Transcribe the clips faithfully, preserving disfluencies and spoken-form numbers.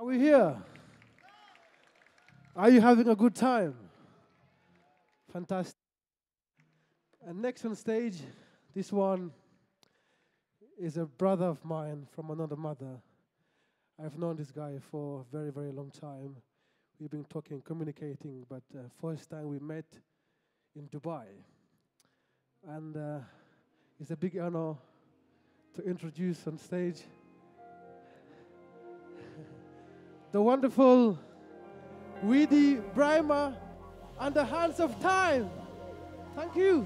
we here? Are you having a good time? Fantastic. And next on stage, this one is a brother of mine from another mother. I've known this guy for a very, very long time. We've been talking, communicating, but uh, first time we met in Dubai. And uh, it's a big honor to introduce on stage the wonderful Weedie, Braimah, and the Hands of Time. Thank you.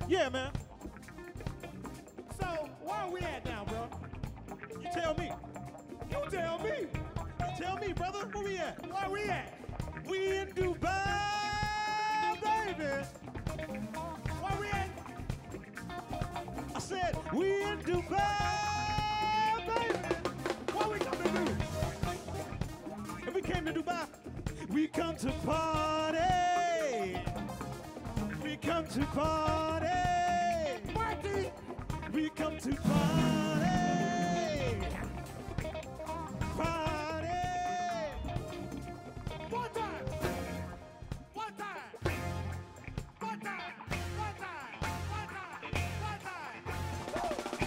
Yeah, man. So, where are we at now, bro? You tell me. You tell me. You tell me, brother. Where we at? Where we at? We in Dubai, baby. Where we at? I said, we in Dubai, baby. What we come to do? If we came to Dubai, we come to party. We come to party. Party. We come to party. Party. One time. One time. One time. One time. One time. One time.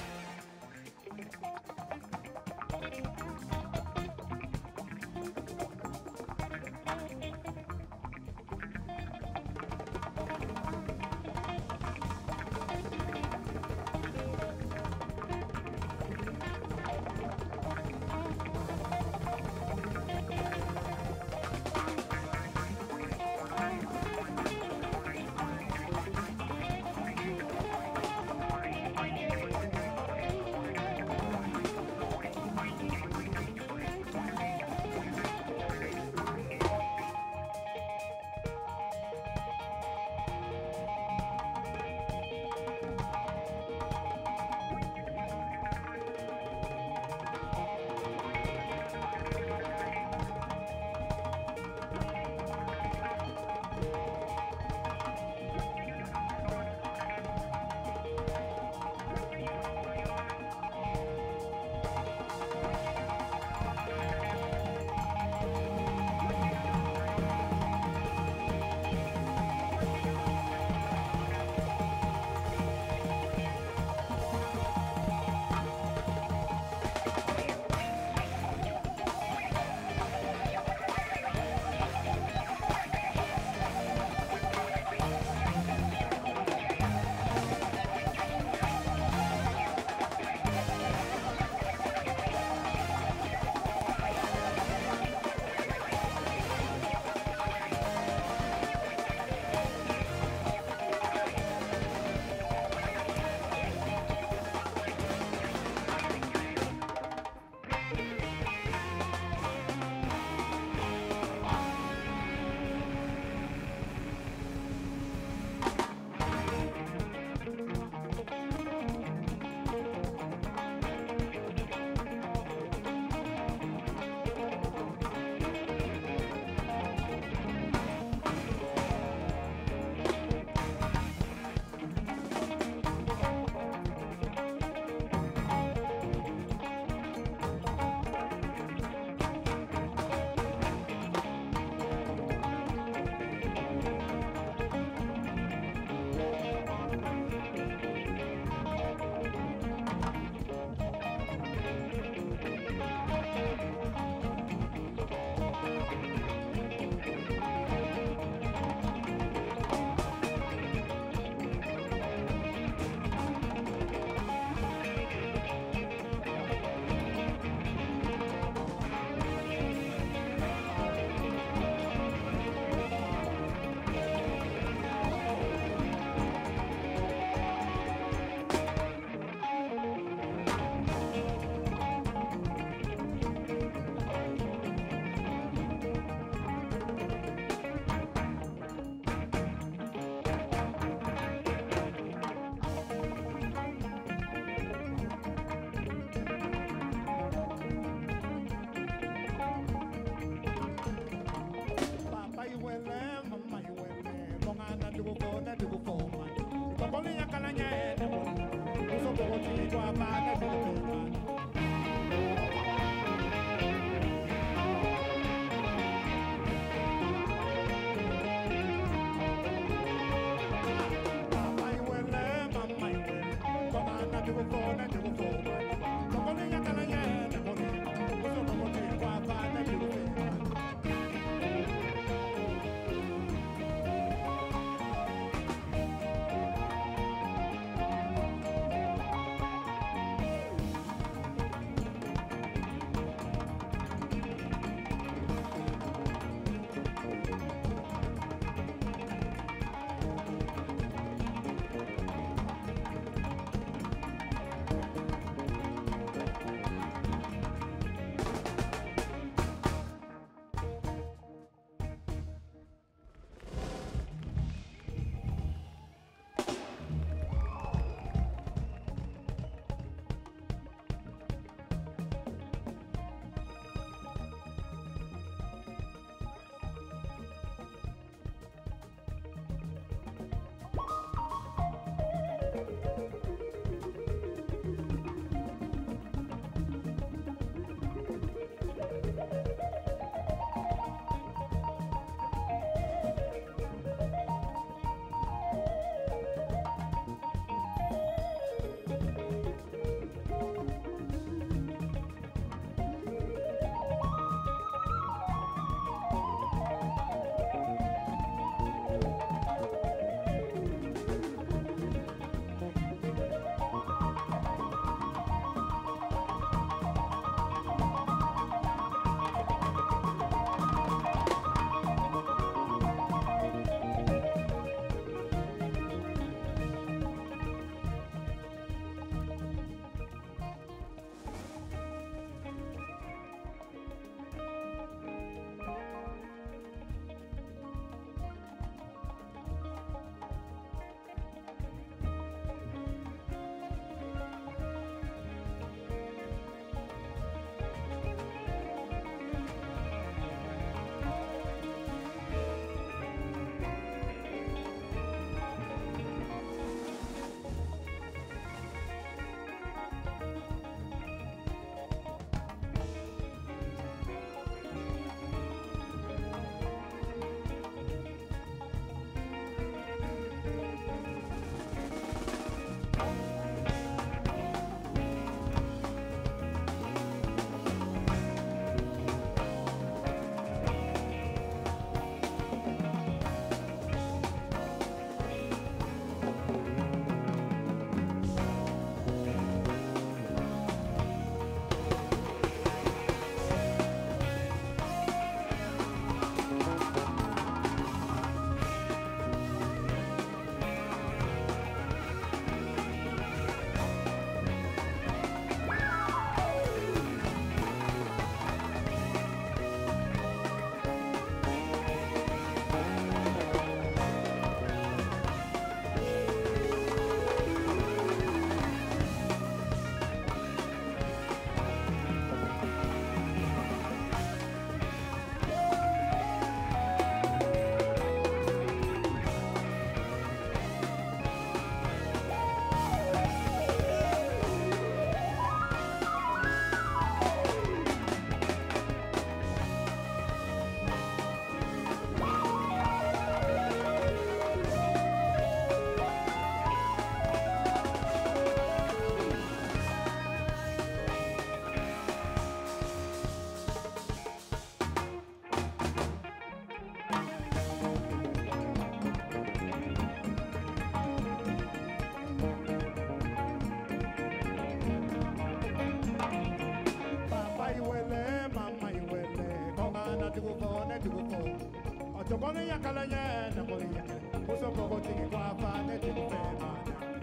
to go for, net to go for. Otokone yakalanya, Napoli yakal. Uso pogo tiki kwa fa, net to go for.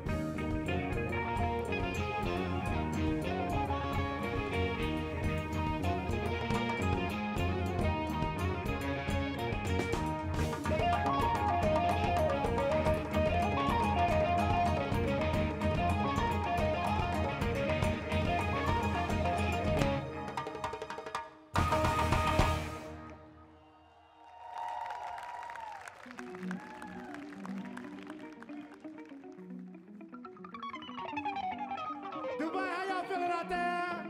Dubai, how y'all feeling out there?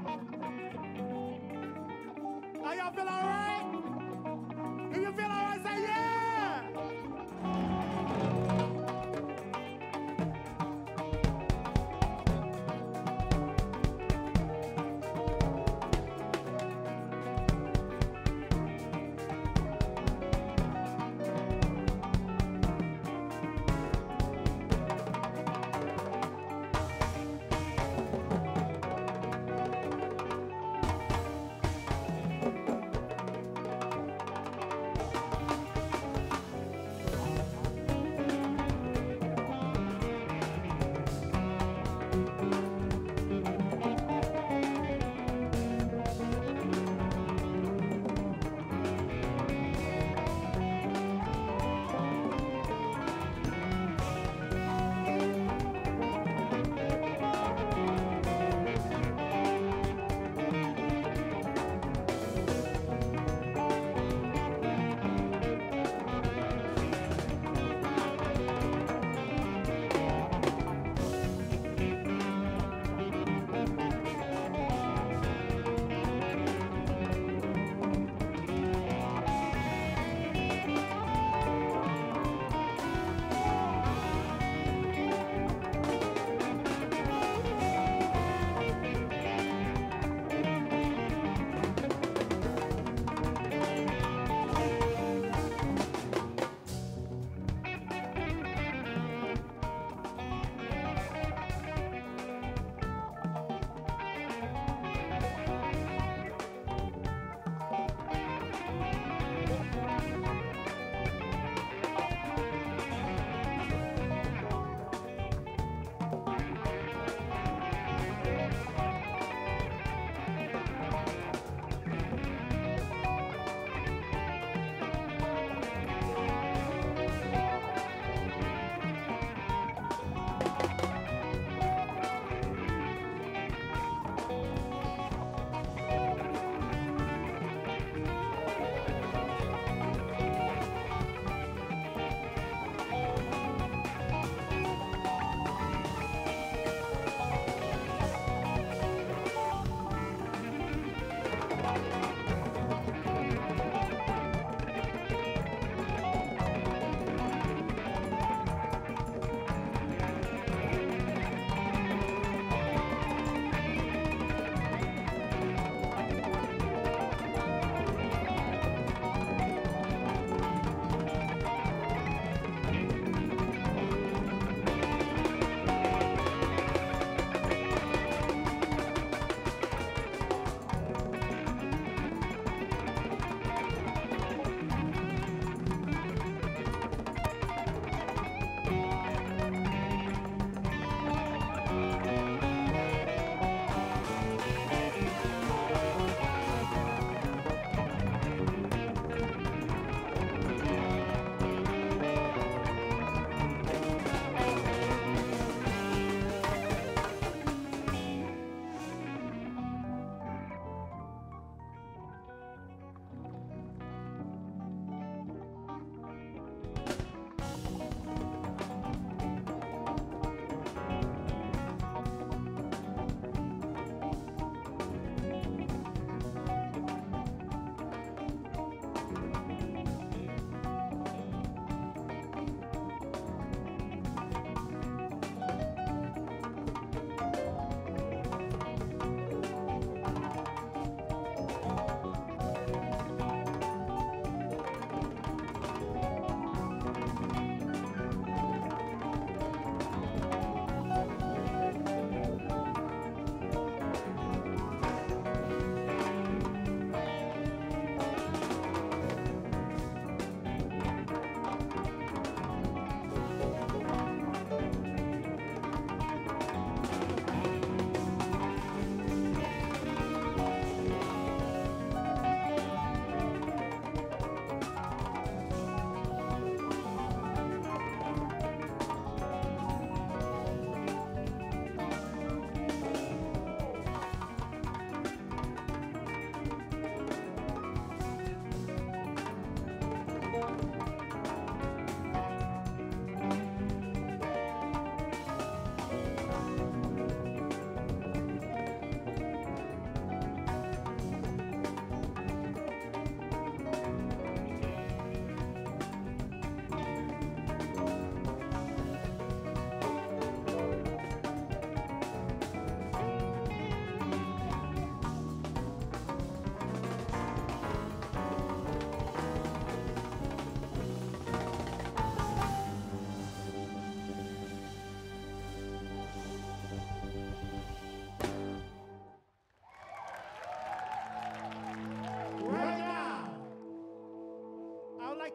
How y'all feel all right? If you feel all right, say yeah!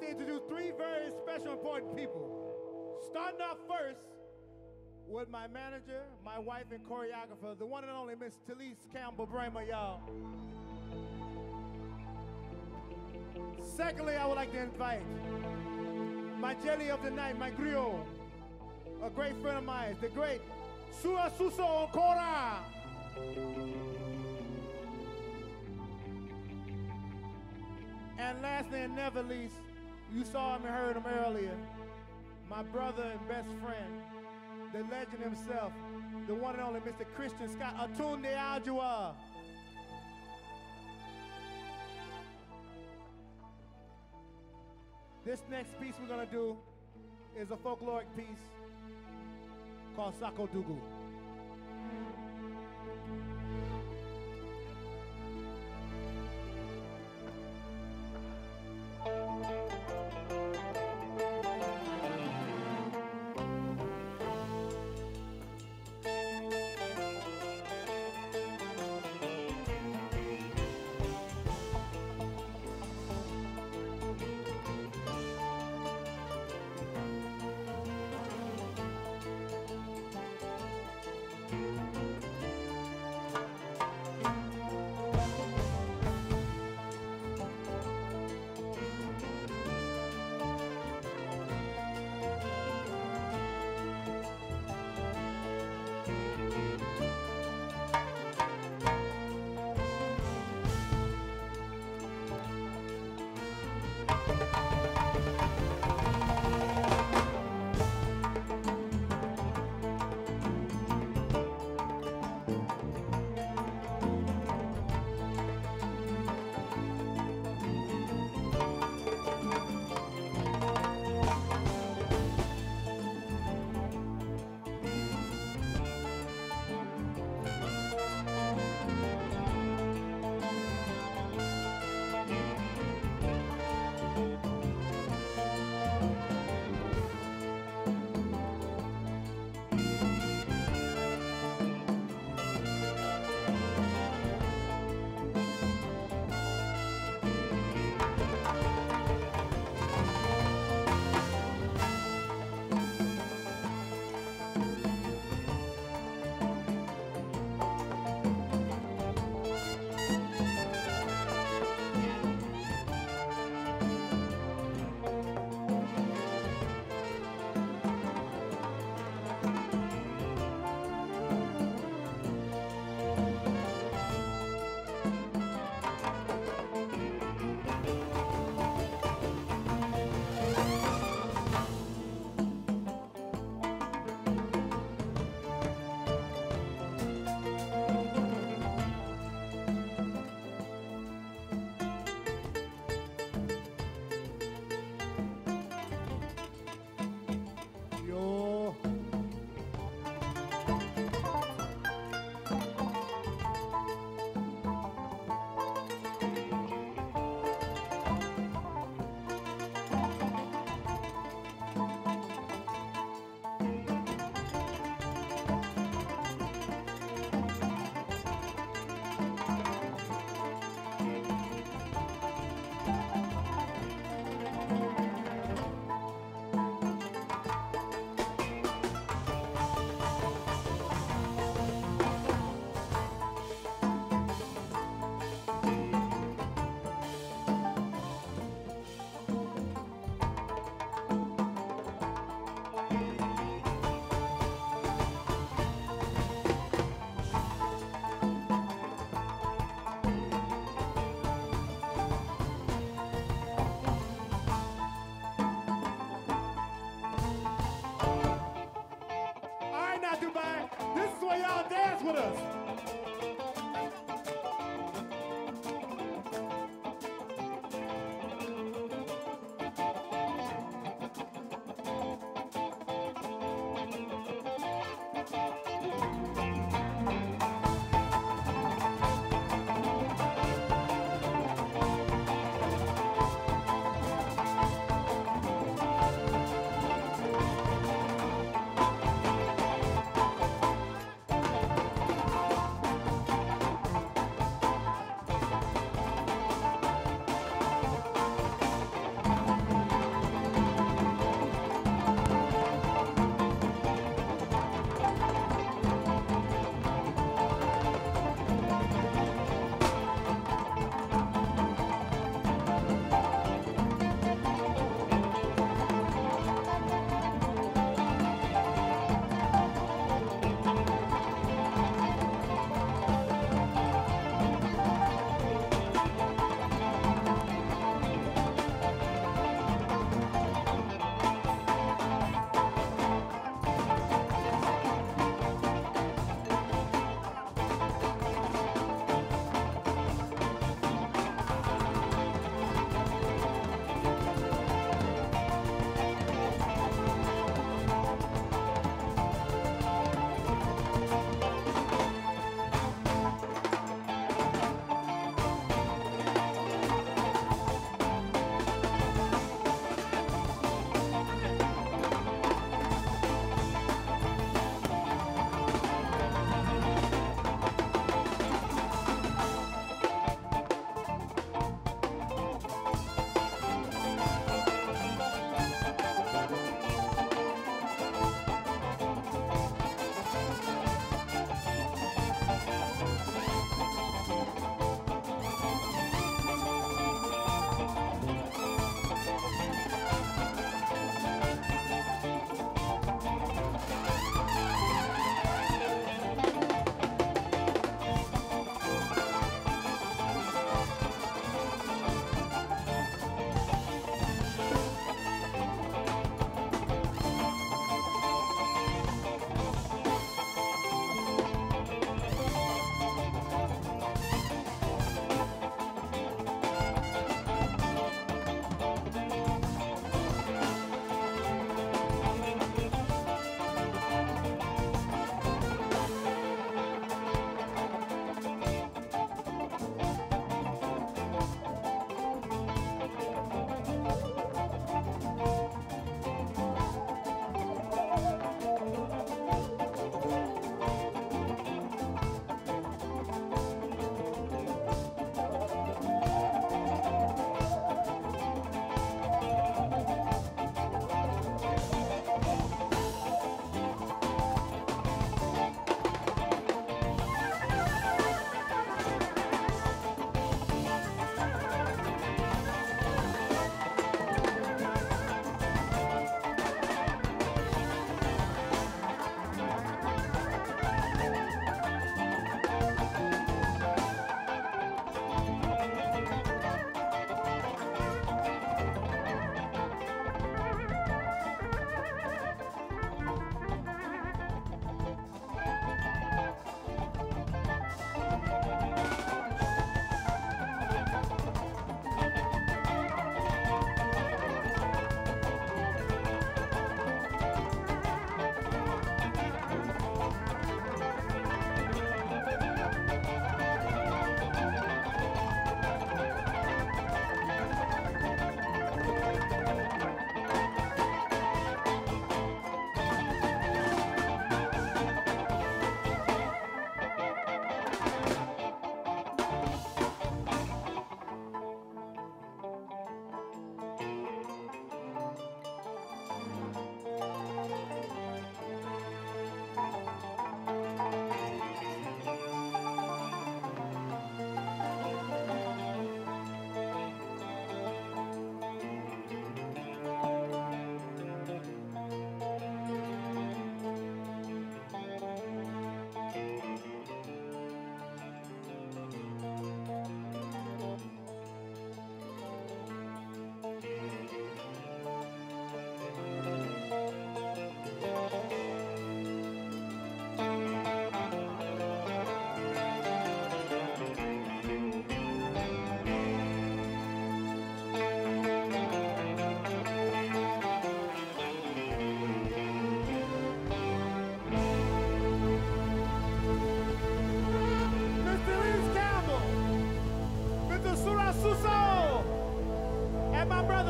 to introduce three very special, important people. Starting off first with my manager, my wife, and choreographer, the one and only Miss Talise Campbell Braimah, y'all. Secondly, I would like to invite my jelly of the night, my griot, a great friend of mine, the great Sua Suso Okora. And lastly and never least, you saw him and heard him earlier, my brother and best friend, the legend himself, the one and only Mister Christian Scott Atunde Ajua. This next piece we're gonna do is a folkloric piece called Sako Dugu.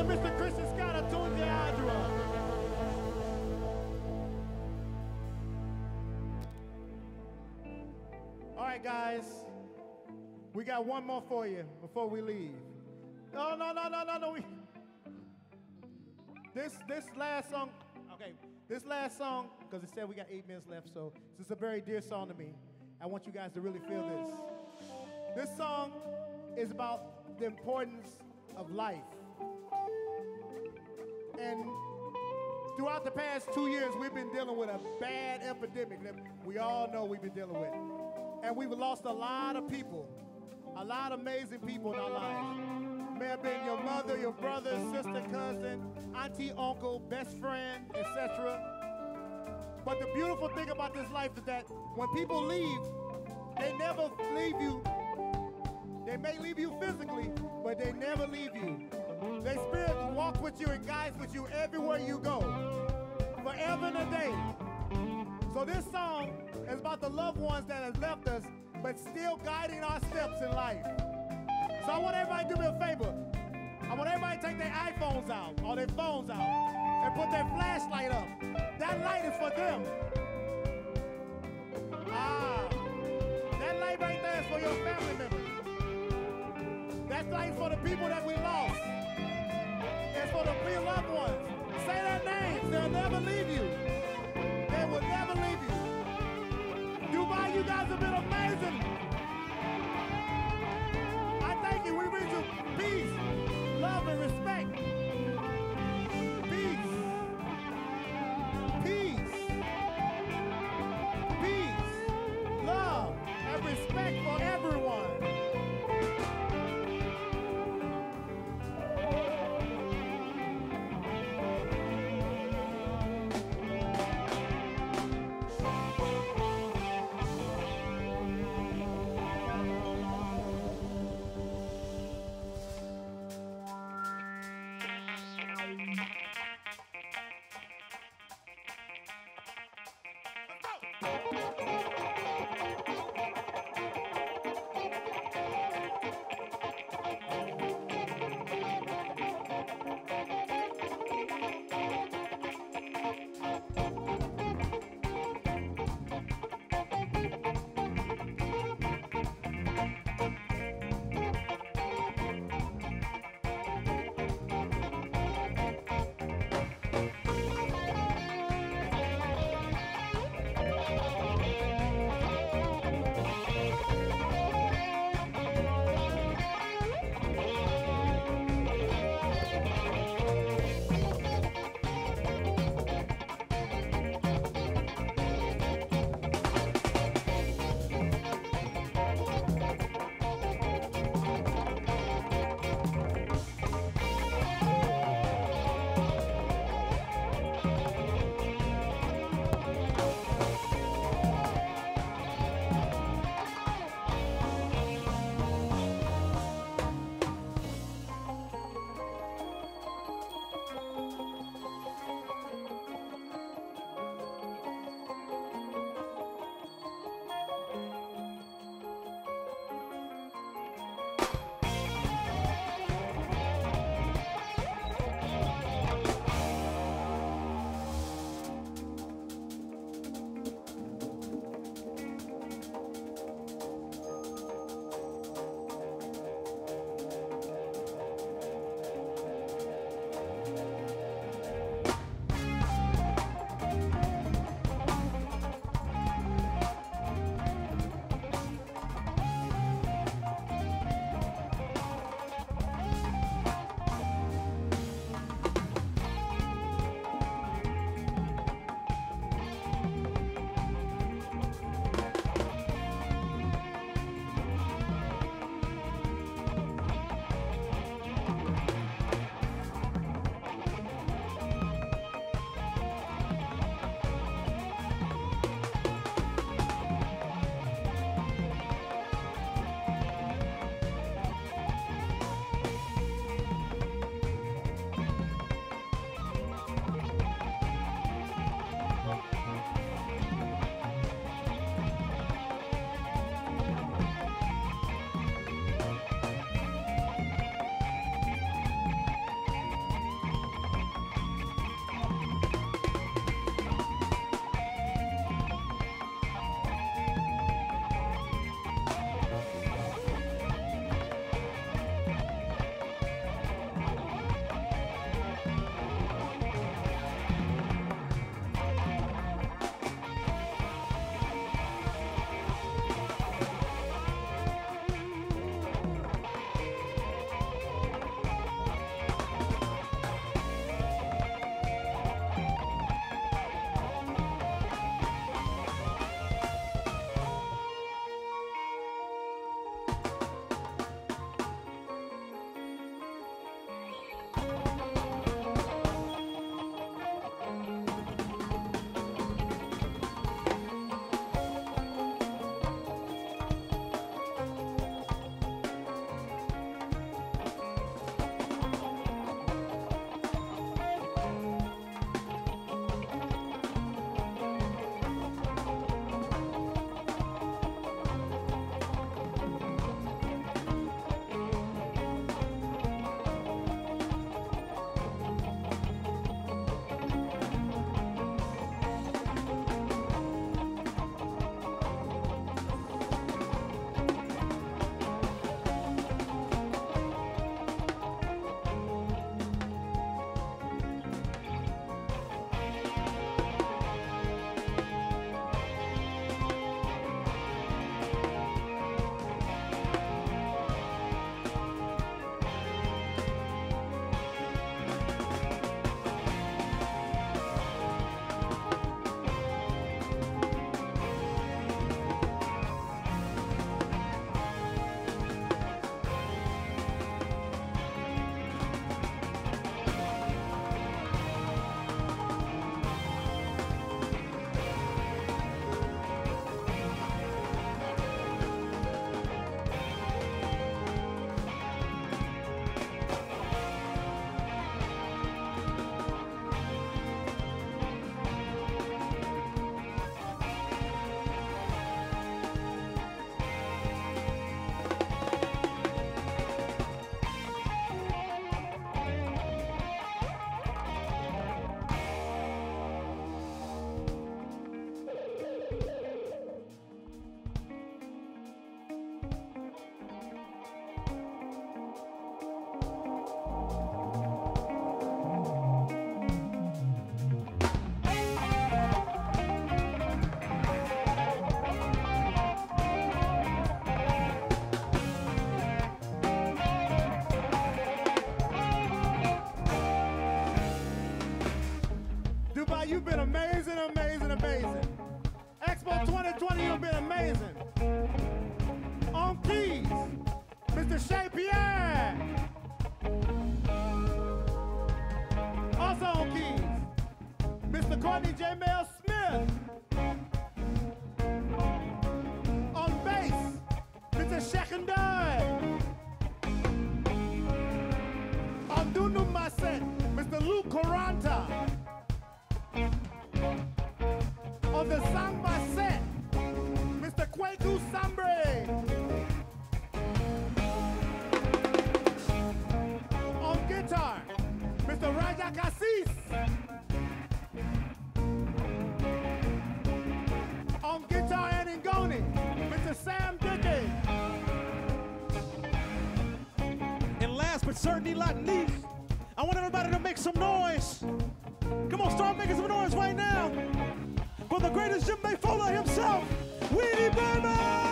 brother, Mister Christian Scott, a tune the Adra. All right, guys. We got one more for you before we leave. No, no, no, no, no, no. We, this, this last song, okay, this last song, because it said we got eight minutes left, so this is a very dear song to me. I want you guys to really feel this. This song is about the importance of life. And throughout the past two years, we've been dealing with a bad epidemic that we all know we've been dealing with. And we've lost a lot of people, a lot of amazing people in our lives. May have been your mother, your brother, sister, cousin, auntie, uncle, best friend, et cetera. But the beautiful thing about this life is that when people leave, they never leave you. They may leave you physically, but they never leave you. Their spirit walks with you and guides with you everywhere you go, forever and a day. So this song is about the loved ones that have left us, but still guiding our steps in life. So I want everybody to do me a favor. I want everybody to take their iPhones out or their phones out and put their flashlight up. That light is for them. Ah, that light right there is for your family members. That light is for the people that we lost. It's for the real loved ones. Say their names. They'll never leave you. They will never leave you. Dubai, you guys have been amazing. I thank you. We bring you peace, love, and respect. Peace. Peace. Peace. Love and respect for everyone. Johnny J. Mel Smith. On bass, Mister Shekhandai. On Dunu Maset, Mister Luke Coranta. On the Sangma set, Mister Kweku Sambre. On guitar, Mister Raja Kassis. On guitar and ngoni, Mister Sam Dickey. And last but certainly not least, I want everybody to make some noise. Come on, start making some noise right now. For the greatest Jubilee Fuller himself, Weedie Braimah!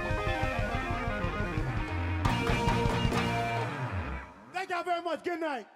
Thank y'all very much. Good night.